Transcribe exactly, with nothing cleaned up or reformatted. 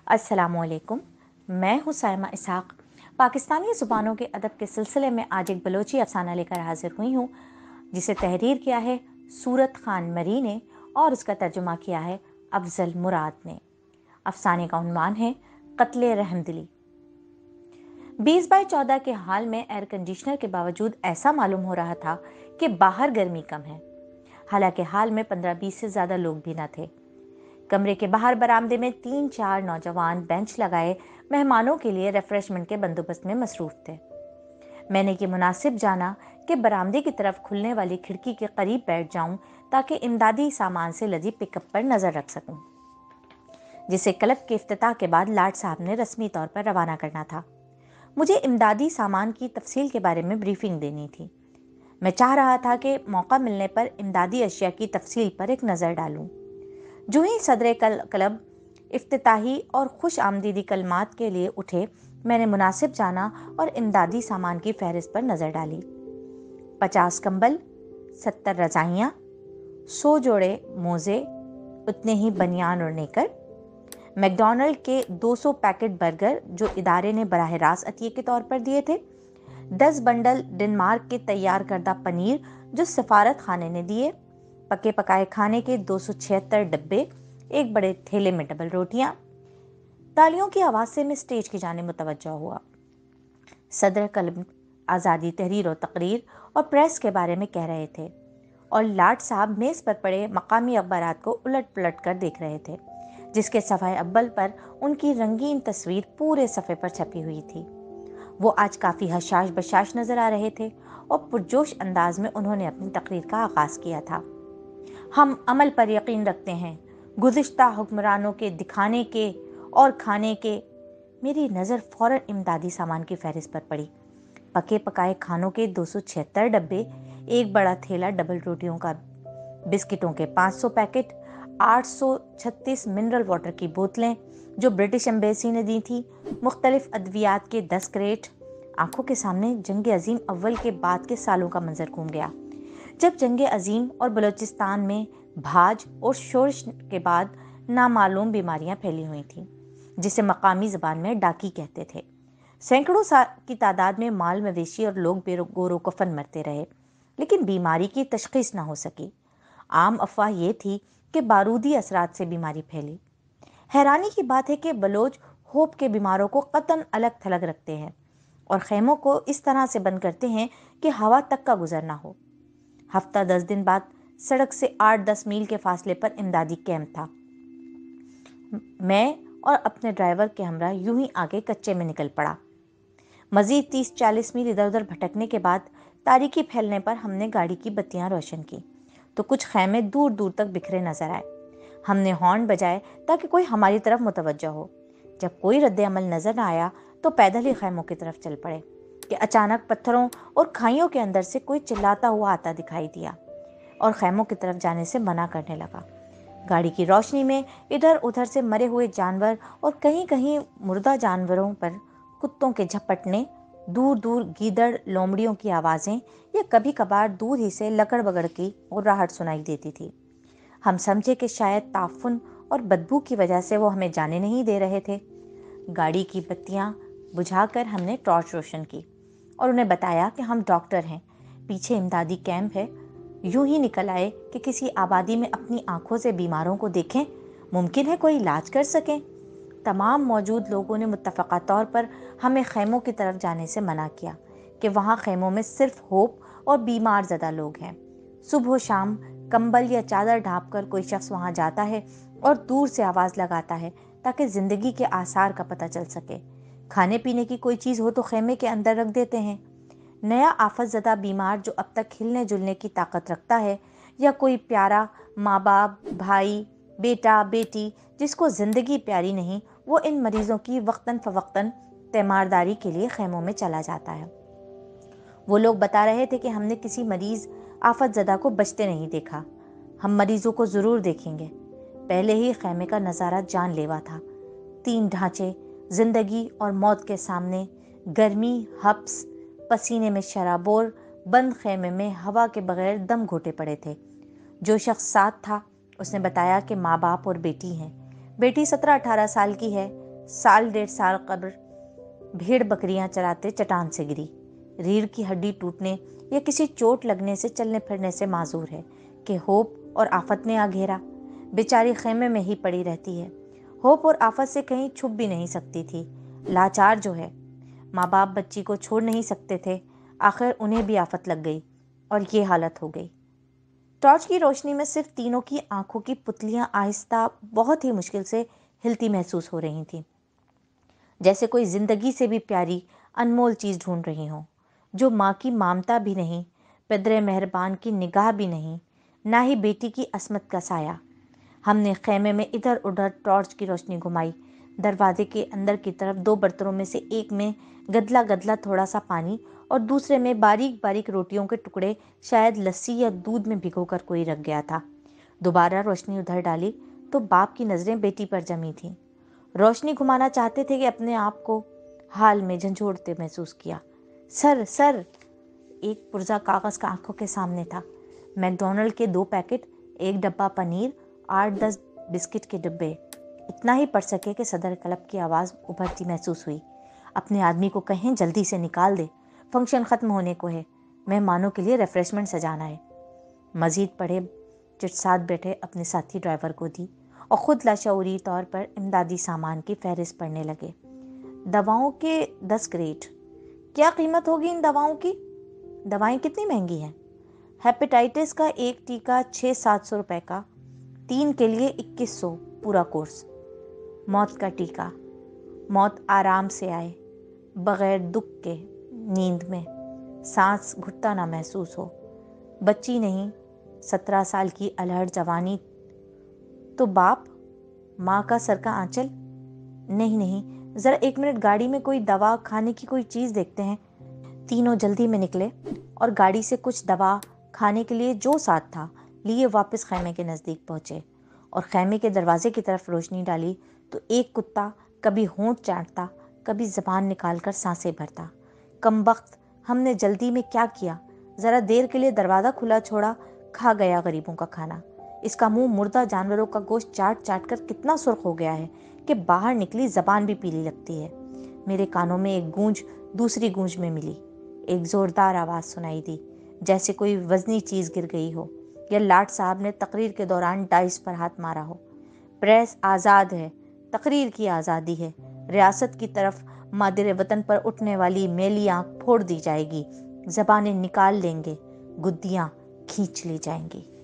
السلام علیکم، میں ہوں سائمہ اسحاق۔ پاکستانی زبانوں کے ادب کے سلسلے میں آج ایک بلوچی افسانہ لے کر حاضر ہوئی ہوں، جسے تحریر کیا ہے صورت خان مرee نے اور اس کا ترجمہ کیا ہے افضل مراد نے۔ افسانے کا عنوان ہے قتل رحمدلی۔ بیس بائی چودہ کے حال میں ایئر کنڈیشنر کے باوجود ایسا معلوم ہو رہا تھا کہ باہر گرمی کم ہے، حالانکہ حال میں پندرہ بیس سے زیادہ لوگ بھی نہ تھے۔ کمرے کے باہر برآمدے میں تین چار نوجوان بینچ لگائے مہمانوں کے لیے ریفریشمنٹ کے بندوبست میں مصروف تھے۔ میں نے یہ مناسب جانا کہ برآمدے کی طرف کھلنے والی کھڑکی کے قریب بیٹھ جاؤں تاکہ امدادی سامان سے لدی پک اپ پر نظر رکھ سکوں، جسے کلب کے افتتاح کے بعد لاٹ صاحب نے رسمی طور پر روانہ کرنا تھا۔ مجھے امدادی سامان کی تفصیل کے بارے میں بریفنگ دینی تھی۔ میں چاہ رہا تھا کہ موقع ملنے پر امدادی اشیاء کی تفصیل پر ایک نظر ڈالوں۔ جو ہی صدر کلب افتتاحی اور خوش آمدیدی کلمات کے لیے اٹھے، میں نے مناسب جانا اور امدادی سامان کی فہرست پر نظر ڈالی۔ پچاس کمبل، ستر رضائیاں، سو جوڑے موزے، اتنے ہی بنیان اور نیکر، میک ڈونلڈ کے دو سو پیکٹ برگر جو ادارے نے براہ راست عطیے کے طور پر دیے تھے، دس بنڈل ڈنمارک کے تیار کردہ پنیر جو سفارت خانے نے دیے، پکے پکائے کھانے کے دو سو چھہتر ڈبے، ایک بڑے تھیلے میں ڈبل روٹیاں۔ تالیوں کی آواز سے میں اسٹیج کی جانب متوجہ ہوا۔ صدر کلب آزادی تحریر و تقریر اور پریس کے بارے میں کہہ رہے تھے، اور لاٹ صاحب میز پر پڑے مقامی اخبارات کو الٹ پلٹ کر دیکھ رہے تھے، جس کے صفحہ اول پر ان کی رنگین تصویر پورے صفحے پر چھپی ہوئی تھی۔ وہ آج کافی حشاش بشاش نظر آ رہے تھے اور پرجوش انداز میں انہوں نے اپنی تقریر کا آغاز کیا تھا۔ ہم عمل پر یقین رکھتے ہیں، گزشتہ حکمرانوں کے دکھانے کے اور کھانے کے۔ میری نظر فوراً امدادی سامان کی فہرست پر پڑی۔ پکے پکائے کھانوں کے دو سو چھہتر ڈبے، ایک بڑا تھیلا ڈبل روٹیوں کا، بسکٹوں کے پانچ سو پیکٹ، آٹھ سو چھتیس منرل واٹر کی بوتلیں جو برٹش ایمبیسی نے دی تھی، مختلف ادویات کے دس کریٹ۔ آنکھوں کے سامنے جنگ عظیم اول کے بعد کے سالوں کا منظر گھوم گیا، جب جنگ عظیم اور بلوچستان میں بھاج اور شورش کے بعد نامعلوم بیماریاں پھیلی ہوئی تھیں، جسے مقامی زبان میں ڈاکی کہتے تھے۔ سینکڑوں کی تعداد میں مال مویشی اور لوگ بے گور و کفن مرتے رہے، لیکن بیماری کی تشخیص نہ ہو سکی۔ عام افواہ یہ تھی کہ بارودی اثرات سے بیماری پھیلی۔ حیرانی کی بات ہے کہ بلوچ ہوپ کے بیماروں کو قطعاً الگ تھلگ رکھتے ہیں اور خیموں کو اس طرح سے بند کرتے ہیں کہ ہوا تک کا گزر نہ ہو۔ ہفتہ دس دن بعد سڑک سے آٹھ دس میل کے فاصلے پر امدادی کیمپ تھا۔ میں اور اپنے ڈرائیور کے ہمراہ یوں ہی آگے کچے میں نکل پڑا۔ مزید تیس چالیس میل ادھر ادھر بھٹکنے کے بعد تاریکی پھیلنے پر ہم نے گاڑی کی بتیاں روشن کی تو کچھ خیمے دور دور تک بکھرے نظر آئے۔ ہم نے ہارن بجائے تاکہ کوئی ہماری طرف متوجہ ہو۔ جب کوئی رد عمل نظر نہ آیا تو پیدل ہی خیموں کی طرف چل پڑے کہ اچانک پتھروں اور کھائیوں کے اندر سے کوئی چلاتا ہوا آتا دکھائی دیا اور خیموں کی طرف جانے سے منع کرنے لگا۔ گاڑی کی روشنی میں ادھر ادھر سے مرے ہوئے جانور اور کہیں کہیں مردہ جانوروں پر کتوں کے جھپٹنے، دور دور گیدڑ لومڑیوں کی آوازیں یا کبھی کبھار دور ہی سے لکڑ بگڑ کی راہٹ سنائی دیتی تھی۔ ہم سمجھے کہ شاید تعفن اور بدبو کی وجہ سے وہ ہمیں جانے نہیں دے رہے تھے۔ گاڑی کی بتیاں بجھا کر ہم نے ٹارچ روشن کی اور انہیں بتایا کہ ہم ڈاکٹر ہیں، پیچھے امدادی کیمپ ہے، یوں ہی نکل آئے کہ کسی آبادی میں اپنی آنکھوں سے بیماروں کو دیکھیں، ممکن ہے کوئی علاج کر سکیں۔ تمام موجود لوگوں نے متفقہ طور پر ہمیں خیموں کی طرف جانے سے منع کیا کہ وہاں خیموں میں صرف ہوپ اور بیمار زدہ لوگ ہیں۔ صبح و شام کمبل یا چادر ڈھانپ کر کوئی شخص وہاں جاتا ہے اور دور سے آواز لگاتا ہے تاکہ زندگی کے آثار کا پتہ چل سکے۔ کھانے پینے کی کوئی چیز ہو تو خیمے کے اندر رکھ دیتے ہیں۔ نیا آفت زدہ بیمار جو اب تک ہلنے جلنے کی طاقت رکھتا ہے، یا کوئی پیارا ماں باپ، بھائی، بیٹا، بیٹی جس کو زندگی پیاری نہیں، وہ ان مریضوں کی وقتاً فوقتاً تیمارداری کے لیے خیموں میں چلا جاتا ہے۔ وہ لوگ بتا رہے تھے کہ ہم نے کسی مریض آفت زدہ کو بچتے نہیں دیکھا۔ ہم مریضوں کو ضرور دیکھیں گے۔ پہلے ہی خیمے کا نظارہ جان لیوا تھا۔ تین ڈھانچے زندگی اور موت کے سامنے، گرمی، حبس، پسینے میں شرابور، بند خیمے میں ہوا کے بغیر دم گھوٹے پڑے تھے۔ جو شخص ساتھ تھا اس نے بتایا کہ ماں باپ اور بیٹی ہیں۔ بیٹی سترہ اٹھارہ سال کی ہے، سال ڈیڑھ سال قبل بھیڑ بکریاں چراتے چٹان سے گری، ریڑھ کی ہڈی ٹوٹنے یا کسی چوٹ لگنے سے چلنے پھرنے سے معذور ہے کہ ہوپ اور آفت نے آ گھیرا۔ بیچاری خیمے میں ہی پڑی رہتی ہے، ہوپ اور آفت سے کہیں چھپ بھی نہیں سکتی تھی، لاچار جو ہے۔ ماں باپ بچی کو چھوڑ نہیں سکتے تھے، آخر انہیں بھی آفت لگ گئی اور یہ حالت ہو گئی۔ ٹارچ کی روشنی میں صرف تینوں کی آنکھوں کی پتلیاں آہستہ بہت ہی مشکل سے ہلتی محسوس ہو رہی تھیں، جیسے کوئی زندگی سے بھی پیاری انمول چیز ڈھونڈ رہی ہوں، جو ماں کی مامتا بھی نہیں، پدر مہربان کی نگاہ بھی نہیں، نہ ہی بیٹی کی عصمت کا سایہ۔ ہم نے خیمے میں ادھر ادھر ٹارچ کی روشنی گھمائی۔ دروازے کے اندر کی طرف دو برتنوں میں سے ایک میں گدلا گدلا تھوڑا سا پانی اور دوسرے میں باریک باریک روٹیوں کے ٹکڑے، شاید لسی یا دودھ میں بھگو کر کوئی رکھ گیا تھا۔ دوبارہ روشنی ادھر ڈالی تو باپ کی نظریں بیٹی پر جمی تھیں۔ روشنی گھمانا چاہتے تھے کہ اپنے آپ کو حال میں جھنجھوڑتے محسوس کیا۔ سر سر ایک پرزہ کاغذ کا آنکھوں کے سامنے تھا۔ میک ڈونلڈ کے دو پیکٹ، ایک ڈبہ پنیر، آٹھ دس بسکٹ کے ڈبے، اتنا ہی پڑھ سکے کہ صدر کلب کی آواز ابھرتی محسوس ہوئی۔ اپنے آدمی کو کہیں جلدی سے نکال دے، فنکشن ختم ہونے کو ہے، مہمانوں کے لیے ریفریشمنٹ سجانا ہے۔ مزید پڑھے چٹ ساتھ بیٹھے اپنے ساتھی ڈرائیور کو دی اور خود لاشعوری طور پر امدادی سامان کی فہرست پڑھنے لگے۔ دواؤں کے دس کریٹ، کیا قیمت ہوگی ان دواؤں کی؟ دوائیں کتنی مہنگی ہیں؟ ہیپیٹائٹس کا ایک ٹیکہ چھ سات سو روپے کا، تین کے لیے اکیس سو پورا کورس۔ موت کا ٹیکہ، موت آرام سے آئے، بغیر دکھ کے، نیند میں، سانس گھٹتا نہ محسوس ہو، بچی نہیں، سترہ سال کی الہڑ جوانی، تو باپ، ماں کا سر کا آنچل۔ نہیں نہیں، ذرا ایک منٹ گاڑی میں کوئی دوا کھانے کی کوئی چیز دیکھتے ہیں۔ تینوں جلدی میں نکلے اور گاڑی سے کچھ دوا کھانے کے لیے جو ساتھ تھا لیے واپس خیمے کے نزدیک پہنچے اور خیمے کے دروازے کی طرف روشنی ڈالی تو ایک کتا کبھی ہونٹ چاٹتا، کبھی زبان نکال کر سانسیں بھرتا۔ کمبخت، ہم نے جلدی میں کیا کیا، ذرا دیر کے لیے دروازہ کھلا چھوڑا، کھا گیا غریبوں کا کھانا۔ اس کا منہ مردہ جانوروں کا گوشت چاٹ چاٹ کر کتنا سرخ ہو گیا ہے کہ باہر نکلی زبان بھی پیلی لگتی ہے۔ میرے کانوں میں ایک گونج دوسری گونج میں ملی، ایک زوردار آواز سنائی دی، جیسے کوئی وزنی چیز گر گئی ہو یا لاٹ صاحب نے تقریر کے دوران ڈائس پر ہاتھ مارا ہو۔ پریس آزاد ہے، تقریر کی آزادی ہے، ریاست کی طرف مادر وطن پر اٹھنے والی میلی آنکھ پھوڑ دی جائے گی، زبانیں نکال لیں گے، گدیاں کھینچ لی جائیں گی۔